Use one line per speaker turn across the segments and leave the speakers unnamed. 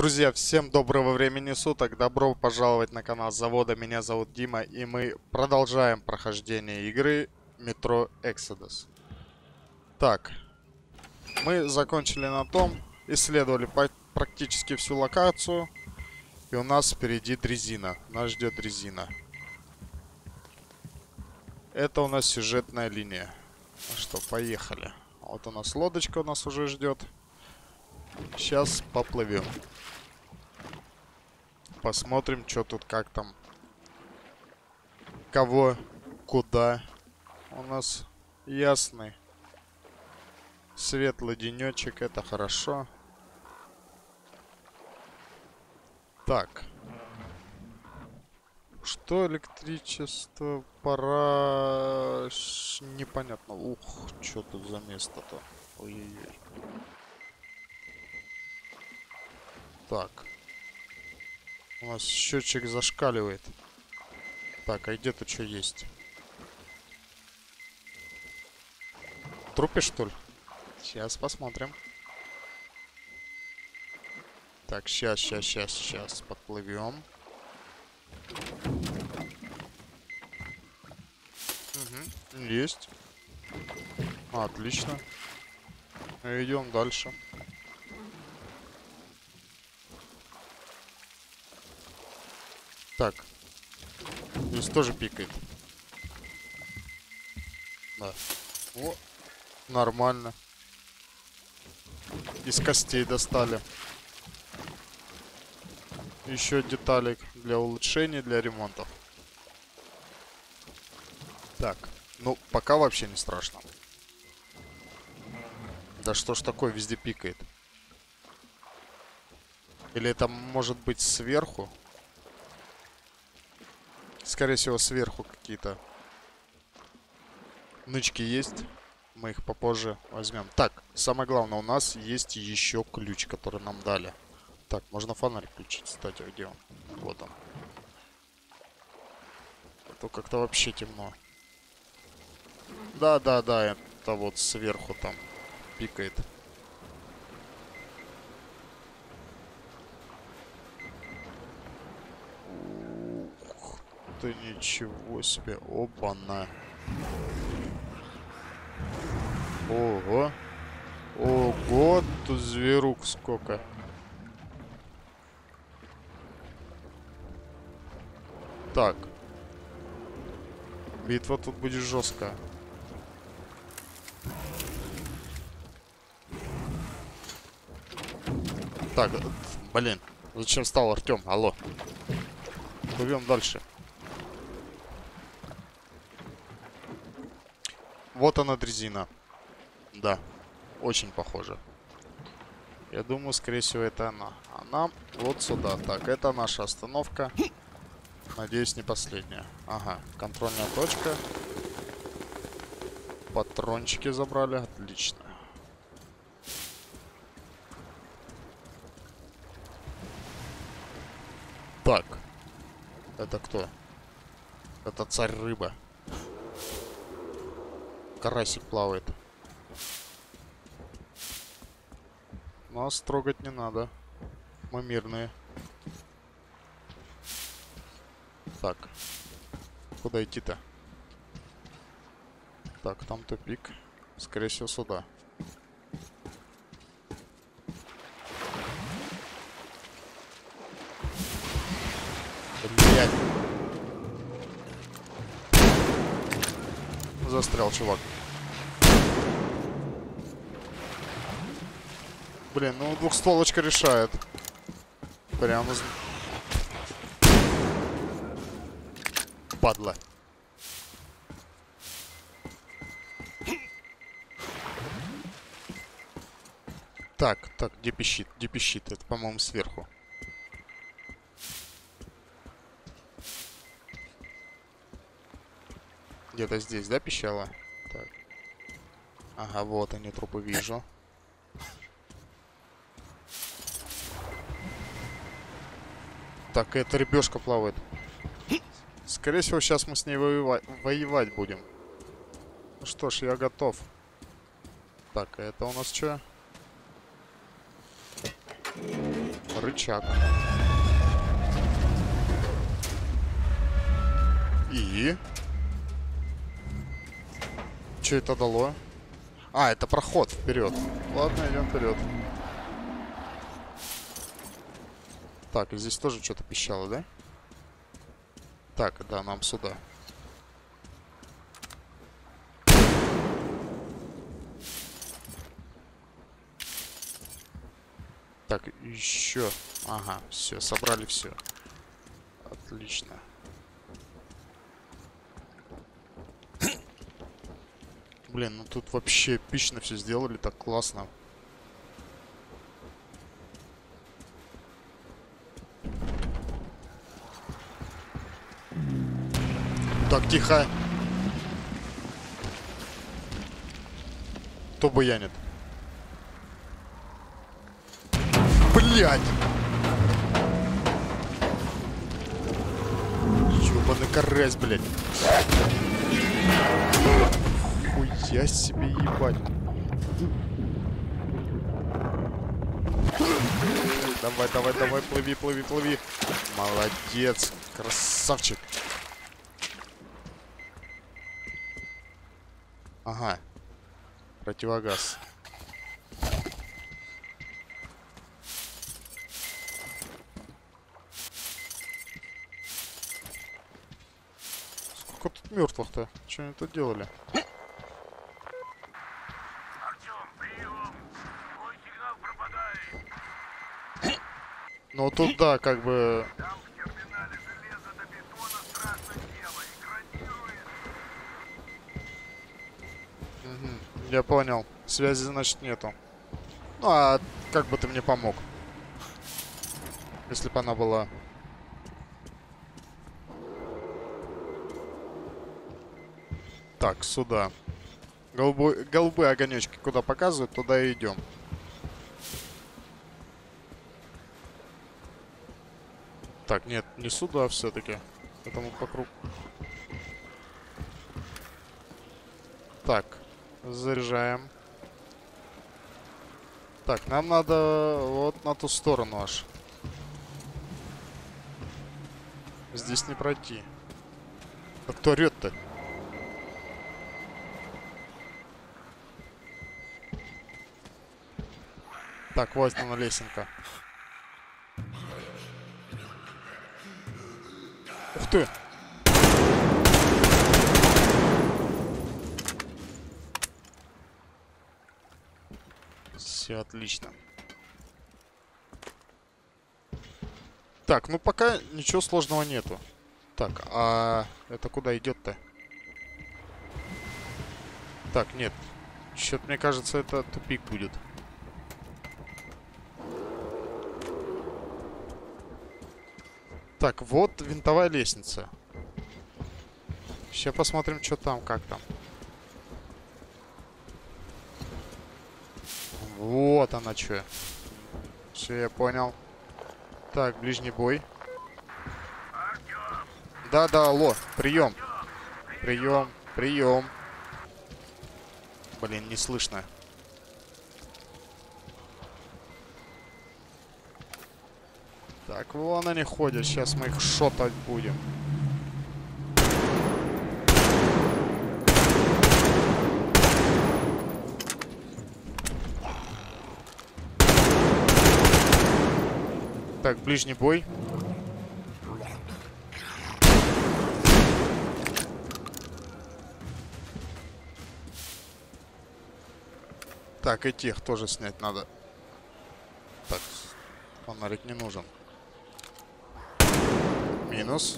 Друзья, всем доброго времени суток. Добро пожаловать на канал Завода. Меня зовут Дима, и мы продолжаем прохождение игры Metro Exodus. Так, мы закончили на том, исследовали практически всю локацию, и у нас впереди дрезина. Нас ждет дрезина. Это у нас сюжетная линия. Ну что, поехали. Вот у нас лодочка у нас уже ждет. Сейчас поплывем. Посмотрим, что тут, как там. Кого, куда. У нас ясный, светлый денечек. Это хорошо. Так. Что электричество? Пора... Непонятно. Ух, что тут за место-то? Ой-ой-ой. Так. У нас счетчик зашкаливает. Так, а где тут что есть? Трупы, что ли? Сейчас посмотрим. Так, сейчас подплывем. Угу, есть. Отлично. Идем дальше. Так. Здесь тоже пикает. Да. О, нормально. Из костей достали. Еще деталек для улучшений, для ремонтов. Так. Ну, пока вообще не страшно. Да что ж такое, везде пикает? Или это может быть сверху? Скорее всего, сверху какие-то нычки есть. Мы их попозже возьмем. Так, самое главное, у нас есть еще ключ, который нам дали. Так, можно фонарь включить, кстати, где он? Вот он. А то как-то вообще темно. Да, это вот сверху там пикает. Ты ничего себе. Опа-на. Ого. Ого, тут зверук сколько. Так. Битва тут будет жесткая. Так, блин. Зачем встал Артем? Алло. Плывем дальше. Вот она, дрезина. Да, очень похоже. Я думаю, скорее всего, это она. Она вот сюда. Так, это наша остановка. Надеюсь, не последняя. Ага, контрольная точка. Патрончики забрали. Отлично. Так. Это кто? Это царь рыба. Карасик плавает. Нас трогать не надо. Мы мирные. Так. Куда идти-то? Так, там тупик. Скорее всего, сюда. Блять. Застрял, чувак. Блин, ну двухстволочка решает. Прямо... Падла. Так, где пищит? Где пищит? Это, по-моему, сверху. Где-то здесь, да, пищала? Так. Ага, вот они, трупы вижу. Так, эта рыбешка плавает. Скорее всего, сейчас мы с ней воевать будем. Ну что ж, я готов. Так, это у нас что? Рычаг. И... Что это дало? А, это проход вперед. Ладно, идем вперед. Так, и здесь тоже что-то пищало, да? Так, да, нам сюда. Так, еще. Ага, все, собрали все. Отлично. Блин, ну тут вообще эпично все сделали, так классно. Так, тихо. Кто буянит? Блять! Ёбаный карась, блядь. Хуя себе ебать. Давай, давай, давай, плыви, плыви, плыви. Молодец, красавчик. Ага. Противогаз. Сколько тут мертвых-то? Что они тут делали? Ну тут да, как бы... Угу, я понял. Связи, значит, нету. Ну, а как бы ты мне помог? Если бы она была... Так, сюда. Голубые огонечки куда показывают, туда и идем. Так, нет, не сюда все-таки. Этому по кругу. Так, заряжаем. Так, нам надо вот на ту сторону аж. Здесь не пройти. А кто орёт-то? Так, вот она лесенка. Ух ты! Все отлично. Так, ну пока ничего сложного нету. Так, а это куда идет-то? Так, нет. Что-то мне кажется, это тупик будет. Так, вот винтовая лестница. Сейчас посмотрим, что там, как там. Вот она что. Все, я понял. Так, ближний бой. Да-да, алло, прием. Прием, прием. Блин, не слышно. Так, вон они ходят. Сейчас мы их шотать будем. Так, ближний бой. Так, и тех тоже снять надо. Так, фонарик не нужен. Минус.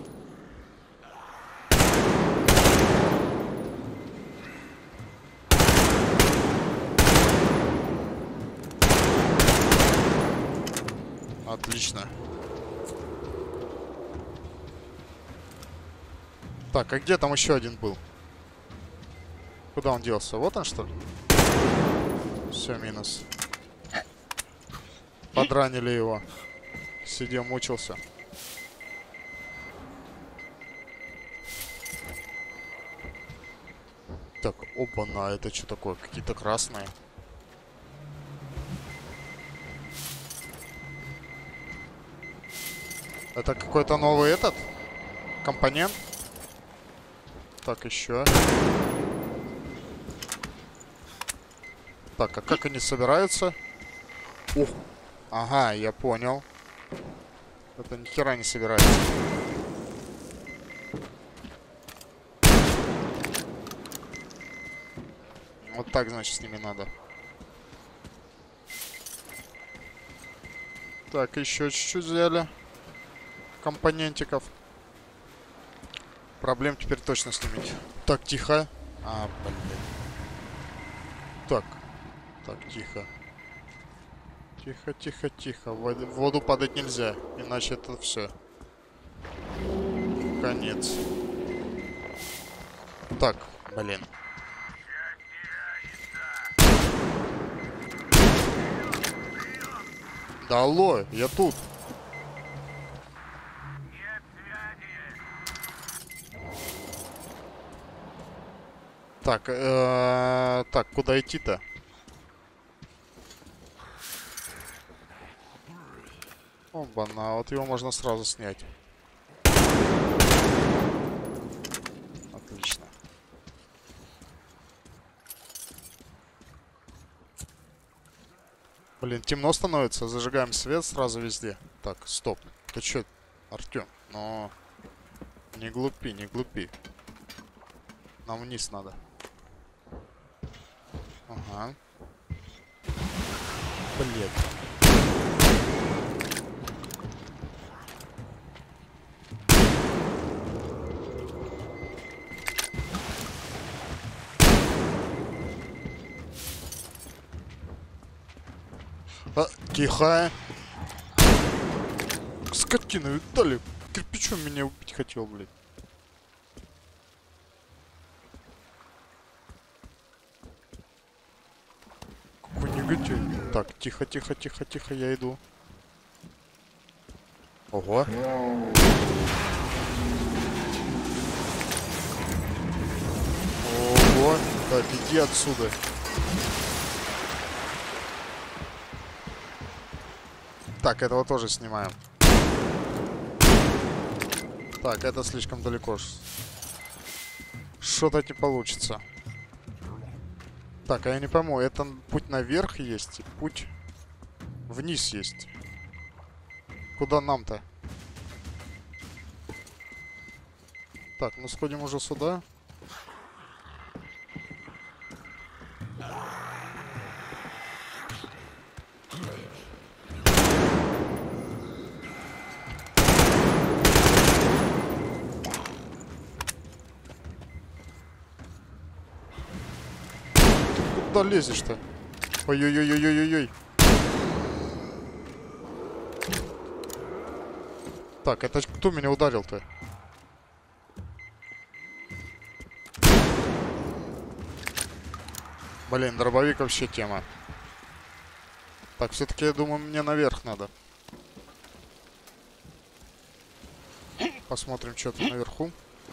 Отлично. Так, а где там еще один был? Куда он делся? Вот он, что ли? Все, минус. Подранили его. Сидел, мучился. Так, оба-на, это что такое? Какие-то красные. Это какой-то новый этот компонент. Так, еще. Так, а как они собираются? Ух. Ага, я понял. Это ни хера не собирается. Вот так, значит, с ними надо. Так, еще чуть-чуть взяли компонентиков. Проблем теперь точно с ними. Так, тихо. А, блин. Так. Так, тихо. Тихо, тихо, тихо. В воду падать нельзя. Иначе это все. Конец. Так, блин. Да алло, я тут. Так, так, куда идти-то? Оба-на, вот его можно сразу снять. Отлично. Блин, темно становится, зажигаем свет сразу везде. Так, стоп. Ты чё, Артём? Но не глупи, не глупи. Нам вниз надо. Ага. Блин. А, тихо. Скотина, дали. Кирпичом меня убить хотел, блядь. Какой негатив. Так, тихо, тихо, тихо, тихо, я иду. Ого. Ого. Так, иди отсюда. Так, этого тоже снимаем. Так, это слишком далеко. Что-то не получится. Так, а я не пойму, это путь наверх есть и путь вниз есть. Куда нам-то? Так, ну сходим уже сюда. Куда лезешь-то? Ой-ой-ой-ой-ой-ой. Так, это кто меня ударил-то? Блин, дробовик вообще тема. Так, все-таки я думаю, мне наверх надо. Посмотрим, что тут наверху.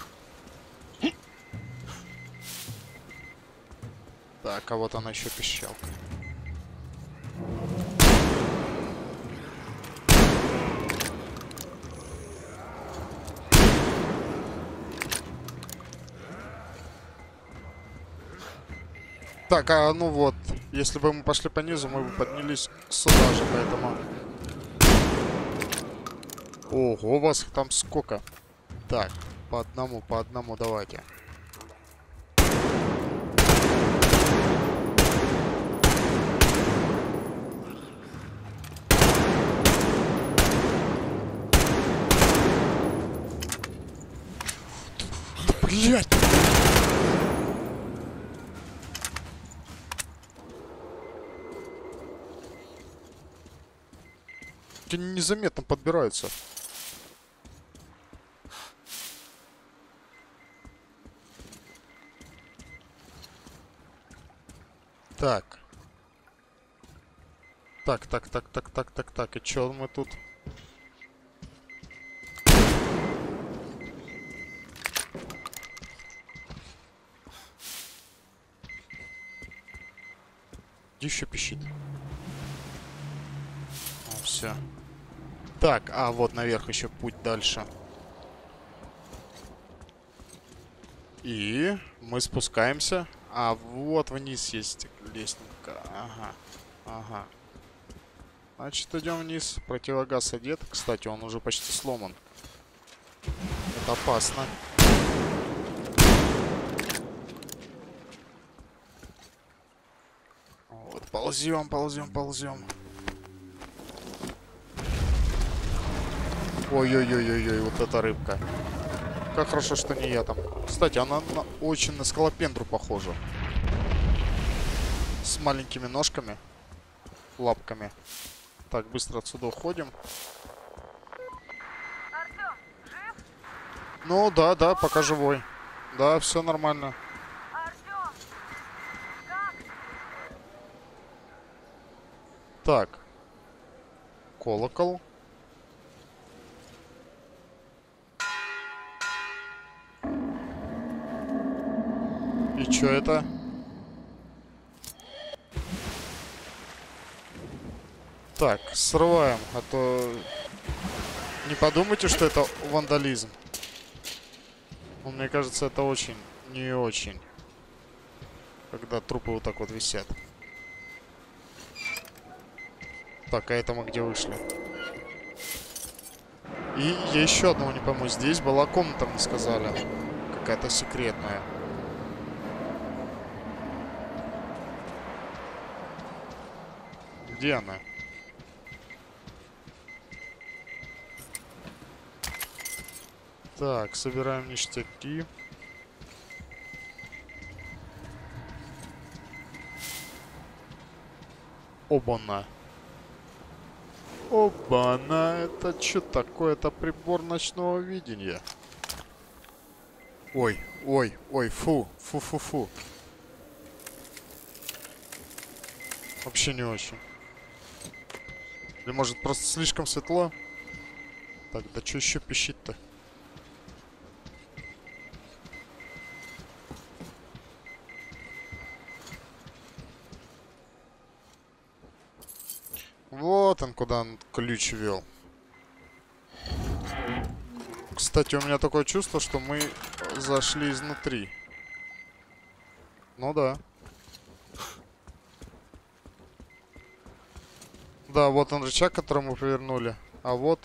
Так, а вот она еще пищалка. Так, а ну вот, если бы мы пошли по низу, мы бы поднялись сюда же, поэтому... Ого, у вас там сколько? Так, по одному давайте. Блять! Они незаметно подбираются. Так. Так. И чё мы тут? Где еще пищит? О, все. Так, а вот наверх еще путь дальше. И мы спускаемся. А вот вниз есть лестница. Ага. Ага. Значит, идем вниз. Противогаз одет. Кстати, он уже почти сломан. Это опасно. Вот, ползем, ползем, ползем. Ой-ой-ой-ой-ой, вот эта рыбка. Как хорошо, что не я там. Кстати, она очень на скалопендру похожа. С маленькими ножками. Лапками. Так, быстро отсюда уходим.
Артём, жив?
Ну, да, да, пока живой. Да, все нормально.
Артём, как?
Так. Колокол. И чё это? Так, срываем, а то... Не подумайте, что это вандализм. Но мне кажется, это очень, не очень. Когда трупы вот так вот висят. Так, а это мы где вышли? И я еще одного не пойму. Здесь была комната, мне сказали. Какая-то секретная. Где она? Так, собираем ништяки. Оба-на. Оба-на. Это что такое? Это прибор ночного видения. Ой, ой, ой, фу. Фу-фу-фу. Вообще не очень. Или может просто слишком светло? Так, да что еще пищит-то? Вот он, куда он ключ вел. Кстати, у меня такое чувство, что мы зашли изнутри. Ну да. Да, вот он рычаг, который мы повернули. А вот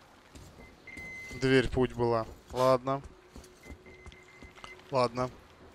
дверь путь была. Ладно. Ладно.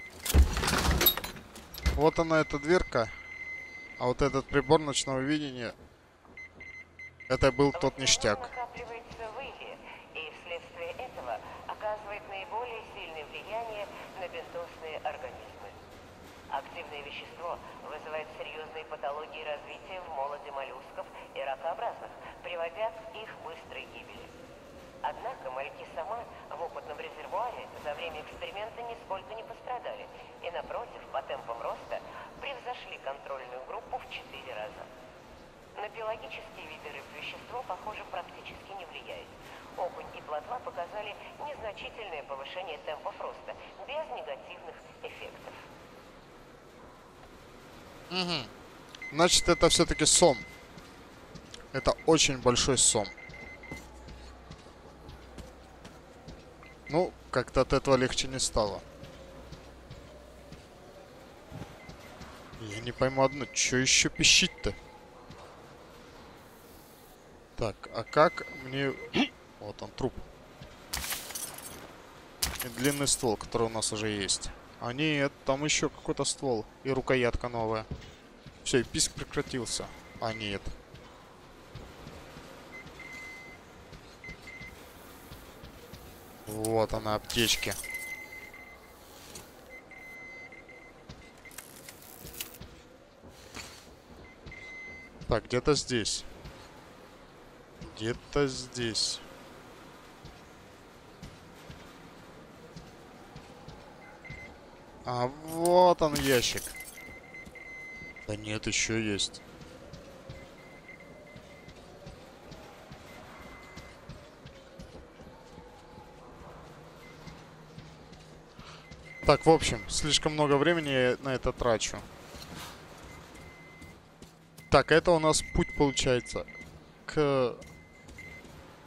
Вот она, эта дверка. А вот этот прибор ночного видения, это был тот ништяк.
Накапливается в иле, и вследствие этого оказывает наиболее сильное влияние на бездосные организмы. Активное вещество вызывает серьезные патологии развития в молоде моллюсков и ракообразных, приводя к их быстрой гибели. Однако мальки сама в опытном резервуаре за время эксперимента нисколько не пострадали и, напротив, по темпам роста превзошли контрольную группу в 4 раза. На биологические виды рыб вещество, похоже, практически не влияет. Окунь и плотва показали незначительное повышение темпов роста, без негативных эффектов.
Угу. Значит, это все-таки сом. Это очень большой сом. Ну, как-то от этого легче не стало. Я не пойму одно, что еще пищит-то? Так, а как мне... Вот он, труп. И длинный ствол, который у нас уже есть. А нет, там еще какой-то ствол. И рукоятка новая. Все, и писк прекратился. А нет. Вот она, аптечки. Так, где-то здесь. Где-то здесь. А вот он ящик. Да нет, еще есть. Так, в общем, слишком много времени я на это трачу. Так, это у нас путь получается к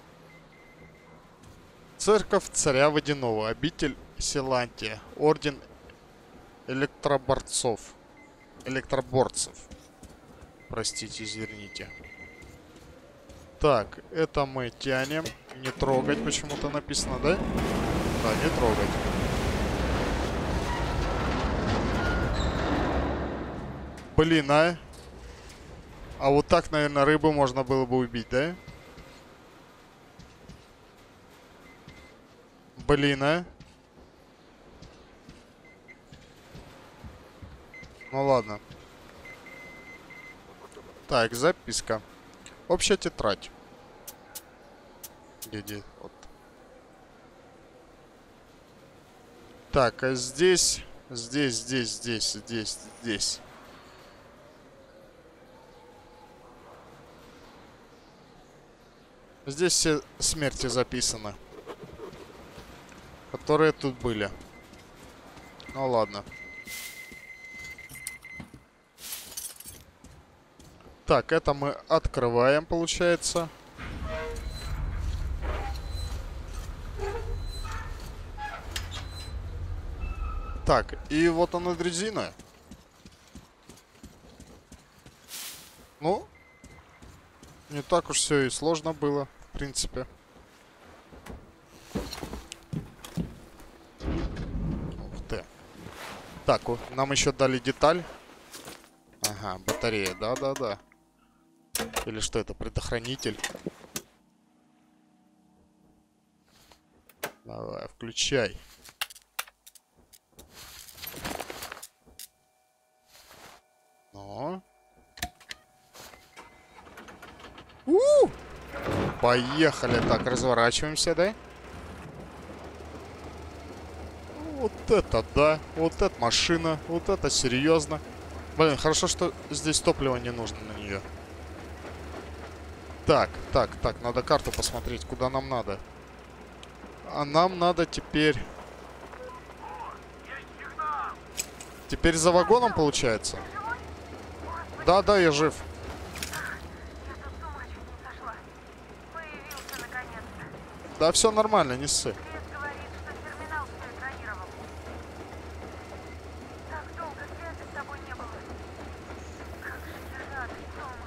Церковь царя Водяного. Обитель Силантия. Орден электроборцов. Электроборцев. Простите, извините. Так, это мы тянем. Не трогать почему-то написано, да? Да, не трогать. Блин, а? А вот так, наверное, рыбу можно было бы убить, да? Блин, а? Ну ладно. Так, записка. Общая тетрадь. Где? Вот. Так, а здесь... Здесь. Здесь все смерти записаны. Которые тут были. Ну ладно. Так, это мы открываем, получается. Так, и вот она дрезина. Ну, не так уж все и сложно было, в принципе. Ух ты. Так, нам еще дали деталь. Ага, батарея, да. Или что это, предохранитель? Давай, включай. Ну. Поехали. Так, разворачиваемся, да? Вот это да. Вот это машина. Вот это серьезно. Блин, хорошо, что здесь топливо не нужно на нее. Так, надо карту посмотреть, куда нам надо. А нам надо теперь... Теперь за вагоном, получается? Да, я жив.
Я тут с ума чуть не сошла. Появился наконец-то.
Да, все нормально, не ссы.
Крис говорит, что терминал все экранировал. Так долго связи с тобой не было. Как же я рада, Тома.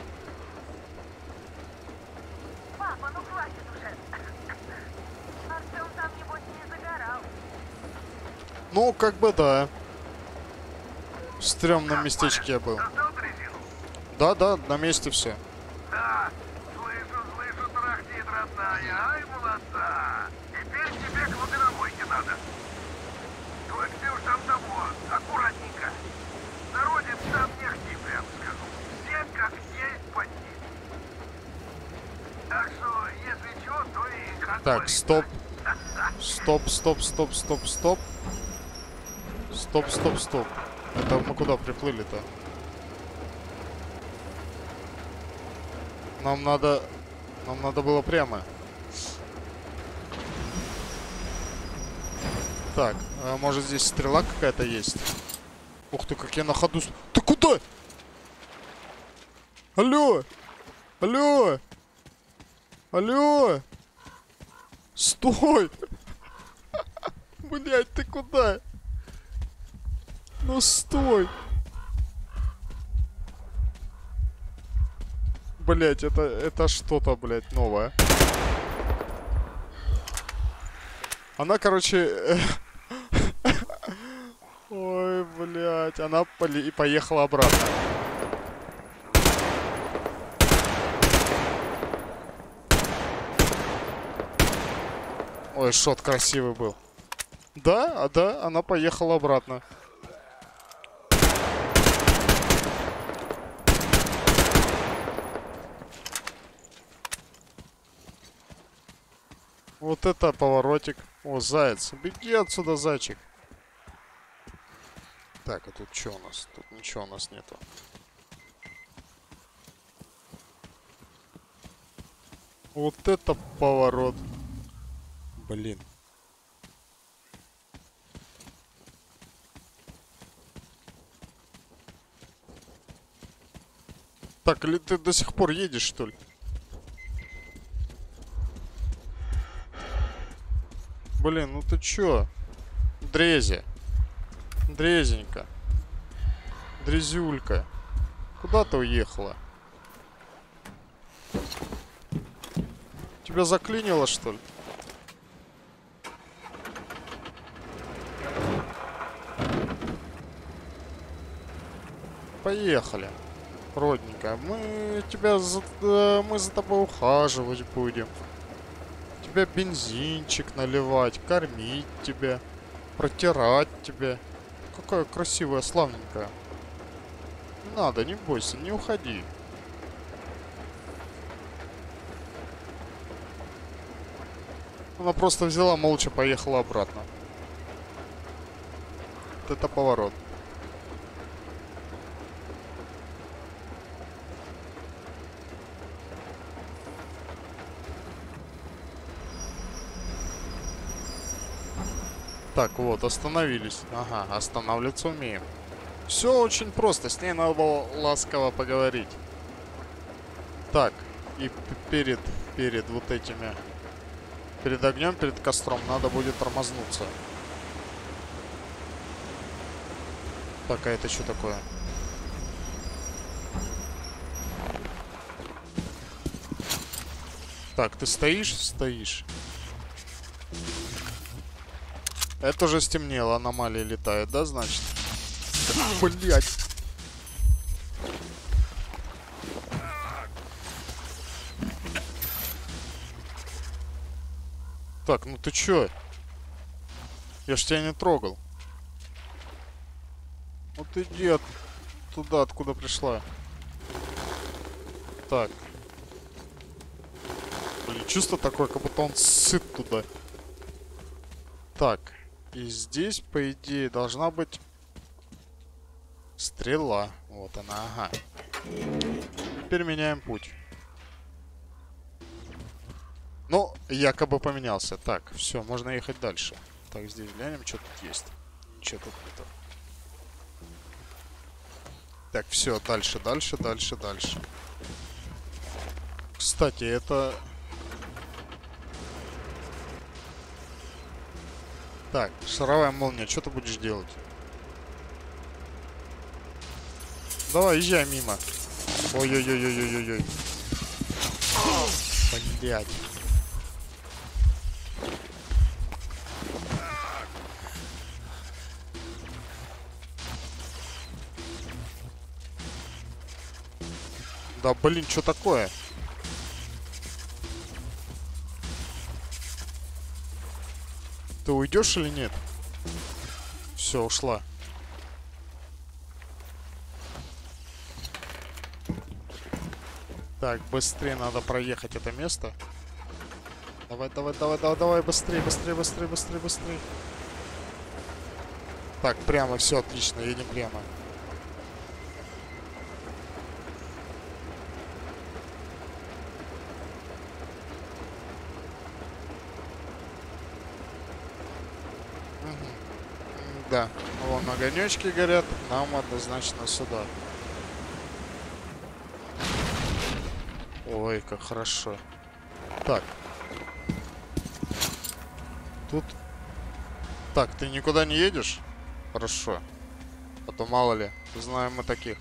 Папа, ну хватит уже. Артем там, небось, не загорал.
Ну, как бы да. В стрёмном местечке я был. Да, на месте все.
Да, слышу, тарахтит, родная. Ай, молодца. Теперь тебе к водонамойке надо. Только ты уж там того, аккуратненько. Народец там не ахти, прям скажу. Все как есть почти. Так что, если что, то и как
Так,
говорится.
стоп. Стоп. Это мы куда приплыли-то? Нам надо было прямо. Так, а может здесь стрела какая-то есть? Ух ты, как я на ходу... Ты куда? Алло! Стой! Блять, ты куда? Ну стой! Блять, это что-то, блять, новое. Она, короче... Ой, блять, она поехала обратно. Ой, шот красивый был. Да, она поехала обратно. Вот это поворотик. О, заяц. Беги отсюда, зайчик. Так, а тут что у нас? Тут ничего у нас нету. Вот это поворот. Блин. Так, или ты до сих пор едешь, что ли? Блин, ну ты чё? Дрези. Дрезенька. Дрезюлька. Куда ты уехала? Тебя заклинило, что ли? Поехали, родненькая. Мы за тобой ухаживать будем. Тебя бензинчик наливать, кормить тебя, протирать тебя. Какая красивая, славненькая. Не надо, не бойся, не уходи. Она просто взяла, молча поехала обратно. Вот это поворот. Так, вот, остановились. Ага, останавливаться умеем. Все очень просто, с ней надо было ласково поговорить. Так, и перед вот этими... Перед огнем, перед костром надо будет тормознуться. Так, а это что такое? Так, ты стоишь? Стоишь. Это уже стемнело, аномалии летают, да, значит? Блять. Так, ну ты чё? Я ж тебя не трогал. Вот иди туда, откуда пришла. Так. Блин, чувство такое, как будто он сыт туда. Так. И здесь, по идее, должна быть стрела. Вот она, ага. Теперь меняем путь. Ну, якобы поменялся. Так, все, можно ехать дальше. Так, здесь глянем, что тут есть. Ничего тут нету. Так, все, дальше. Кстати, это... Так, шаровая молния, что ты будешь делать? Давай, езжай мимо. Ой-ой-ой-ой-ой-ой. Блядь. Да блин, что такое? Ты уйдешь или нет? Все, ушла. Так, быстрее надо проехать это место. Давай, быстрее. Так, прямо, все отлично, едем прямо. Да, вон огонечки горят, нам однозначно сюда. Ой, как хорошо. Так. Тут... Так, ты никуда не едешь? Хорошо. А то мало ли, знаем мы таких.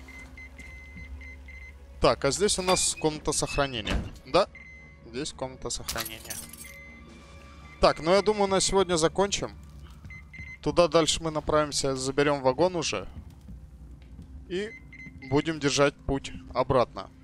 Так, а здесь у нас комната сохранения. Да, здесь комната сохранения. Так, ну я думаю, на сегодня закончим. Туда дальше мы направимся, заберем вагон уже. И будем держать путь обратно.